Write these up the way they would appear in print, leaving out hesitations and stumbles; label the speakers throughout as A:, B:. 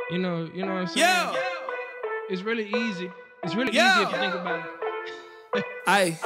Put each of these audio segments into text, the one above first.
A: You know what I'm saying? Yeah. It's really easy. It's really easy if you think about it.
B: Ay,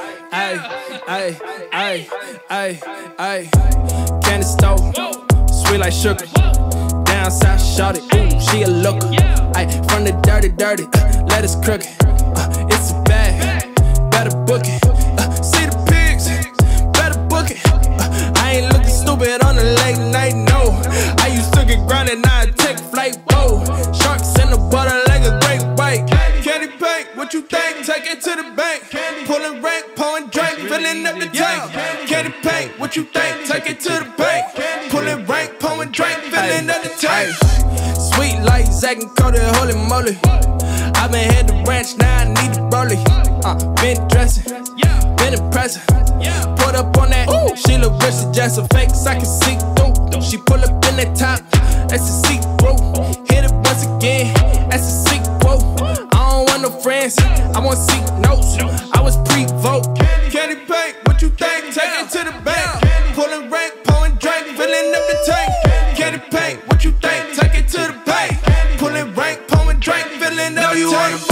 B: candy stove, sweet like sugar. Down south, shawty, ooh, she a looker. Ay, from the dirty, let us crook it. It's a bag, better book it. See the pigs, better book it. I ain't looking stupid on the late night, no. I used to get grounded, now I take flight, whoa. Sharks in the water like a great white. Candy paint, what you think? Take it to the bank. Pulling rank, pouring drink, filling up the tank. Candy paint, what you think? Take it to the bank. Pulling rank, pouring drink, filling up the tank. Sweet like Zach and Cody, holy moly. I been had the ranch, now I need the rollie. Been dressing, been impressive. Put up on that, ooh, she look rich, she just a fake, so I can see through. She pull up in that top, that's a see-through. Hit it once again, that's a sequel. I don't want no friends, I want seek notes. I was pre-vote. Candy paint, what you think? Take it to the bank. Pulling rank, pouring drink, filling up the tank. Candy paint, what you think? Take it to the bank. Pulling rank, pouring drink, filling up the tank.